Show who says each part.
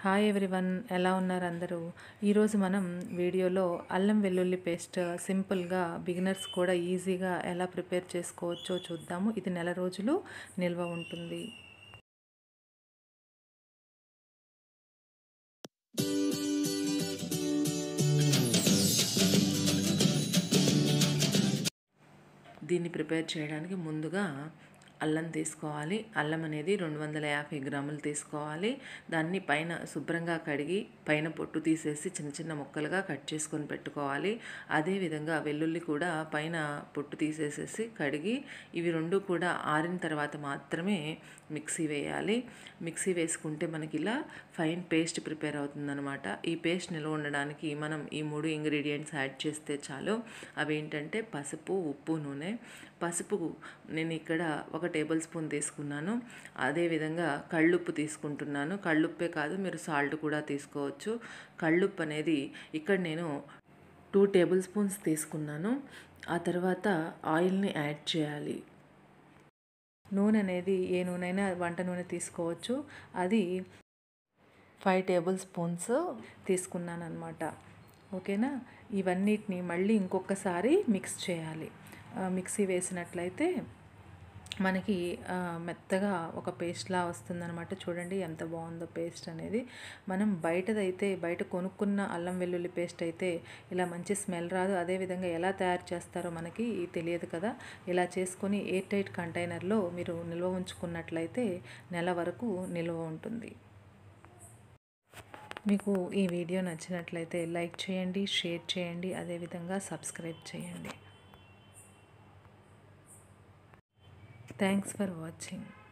Speaker 1: Hi everyone, ఎలా ఉన్నారు అందరూ? ఈరోజు మనం వీడియోలో అల్లం వెల్లుల్లి పేస్ట్ సింపుల్గా బిగినర్స్ కూడా ఈజీగా ఎలా ప్రిపేర్ చేసుకోవచ్చో చూద్దాము. ఇది నెల రోజులు నిల్వ ఉంటుంది. దీన్ని ప్రిపేర్ చేయడానికి ముందుగా అల్లం తీసుకోవాలి. అల్లం అనేది 250 గ్రాములు తీసుకోవాలి. దాన్ని పైన శుభ్రంగా కడిగి పైన పొట్టు తీసేసి చిన్న చిన్న ముక్కలుగా కట్ చేసుకొని పెట్టుకోవాలి. అదేవిధంగా వెల్లుల్లి కూడా పైన పొట్టు తీసేసేసి కడిగి ఇవి రెండు కూడా ఆరిన తర్వాత మాత్రమే మిక్సీ వేయాలి. మిక్సీ వేసుకుంటే మనకి ఇలా ఫైన్ పేస్ట్ ప్రిపేర్ అవుతుందన్నమాట. ఈ పేస్ట్ నిల్వ ఉండడానికి మనం ఈ 3 ఇంగ్రీడియంట్స్ యాడ్ చేస్తే చాలు. అవేంటంటే పసుపు, ఉప్పు, నూనె. పసుపు నేను ఇక్కడ 1 టేబుల్ స్పూన్ తీసుకున్నాను. అదేవిధంగా కళ్ళుప్పు తీసుకుంటున్నాను. కళ్ళుప్పే కాదు, మీరు సాల్ట్ కూడా తీసుకోవచ్చు. కళ్ళుప్పు అనేది ఇక్కడ నేను 2 టేబుల్ స్పూన్స్ తీసుకున్నాను. ఆ తర్వాత ఆయిల్ని యాడ్ చేయాలి. నూనె అనేది ఏ నూనె అయినా వంట నూనె తీసుకోవచ్చు. అది 5 టేబుల్ స్పూన్స్ తీసుకున్నాను అనమాట. ఓకేనా? ఇవన్నిటిని మళ్ళీ ఇంకొకసారి మిక్స్ చేయాలి. మిక్సీ వేసినట్లయితే మనకి మెత్తగా ఒక పేస్ట్లా వస్తుందన్నమాట. చూడండి ఎంత బాగుందో పేస్ట్ అనేది. మనం బయట కొనుక్కున్న అల్లం వెల్లుల్లి పేస్ట్ అయితే ఇలా మంచి స్మెల్ రాదు. అదేవిధంగా ఎలా తయారు చేస్తారో మనకి తెలియదు కదా. ఇలా చేసుకొని ఎయిర్ టైట్ కంటైనర్లో మీరు నిల్వ ఉంచుకున్నట్లయితే నెల వరకు నిల్వ ఉంటుంది. మీకు ఈ వీడియో నచ్చినట్లయితే లైక్ చేయండి, షేర్ చేయండి, అదేవిధంగా సబ్స్క్రైబ్ చేయండి. Thanks for watching.